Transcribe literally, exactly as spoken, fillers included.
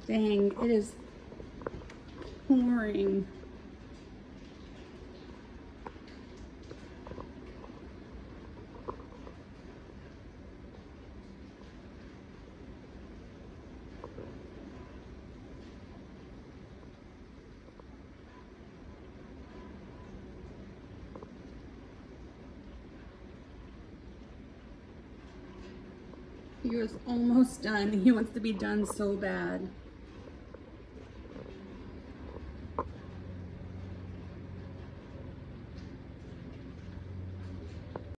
Dang, it is pouring. He was almost done. He wants to be done so bad.